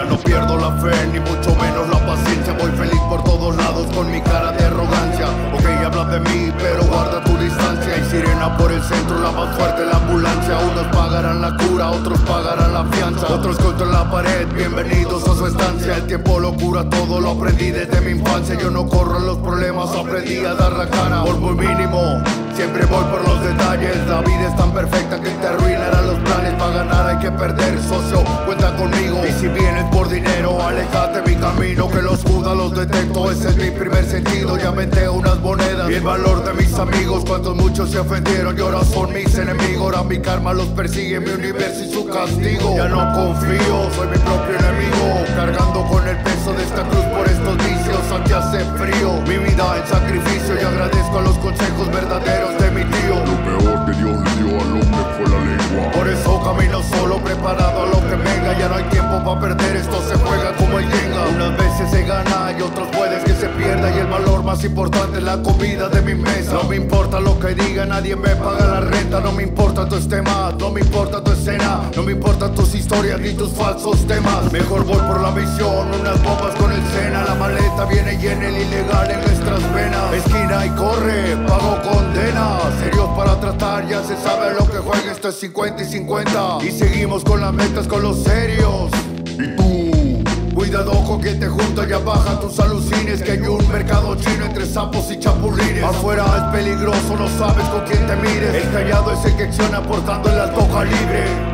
Ya no pierdo la fe, ni mucho menos la paciencia. Voy feliz por todos lados con mi cara de arrogancia. Ok, habla de mí, pero guarda tu distancia. Hay sirena por el centro, la más fuerte la ambulancia. Unos pagarán la cura, otros pagarán la fianza, otros contra la pared, bienvenidos a su estancia. El tiempo lo cura todo, lo aprendí desde mi infancia. Yo no corro en los problemas, aprendí a dar la cara por muy mínimo. Siempre voy por los detalles, la vida es tan perfecta que te arruinarán los planes. Para ganar hay que perder, socio, cuenta conmigo. Y si vienes por dinero, aléjate mi camino, que los judas los detecto, ese es mi primer sentido. Ya metí unas monedas y el valor de mis amigos. Cuantos muchos se ofendieron y ahora son mis enemigos. Ahora mi karma los persigue, mi universo y su castigo. Ya no confío, soy mi propio enemigo, cargando con el peso de esta cruz por estos vicios. Aquí hace frío, mi vida en sacrificio, y agradezco a los consejos verdaderos de mi tío. Lo peor que Dios le dio al hombre fue la lengua. Por eso camino solo, preparado a lo que venga. Ya no hay tiempo para perder, esto se juega como el Jenga. Unas veces se gana y otras puedes que se pierda. Y el valor más importante es la comida de mi mesa. No me importa lo que diga, nadie me paga la renta. No me importa tu esquema, no me importa tu escena. No me importan tus historias ni tus falsos temas. Mejor voy por la misión, unas bombas con el Sena. La maleta viene llena, el ilegal en nuestras venas. Esquina y corre, pago condena. Serios para tratar, ya se sabe lo que juega. Esto es 50 y 50. Y seguimos con las metas, con los serios. Y tú, Cuidado con quien te junta, ya baja tus alucines. Que hay un mercado chino entre sapos y chapulines. Afuera es peligroso, no sabes con quién te mires. El callado es el que acciona portando el alto calibre.